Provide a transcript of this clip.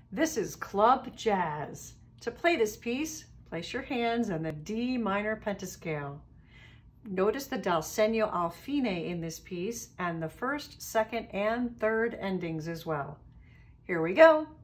This is club jazz. To play this piece, place your hands on the D minor pentascale. Notice the dal segno al fine in this piece and the first, second, and third endings as well. Here we go.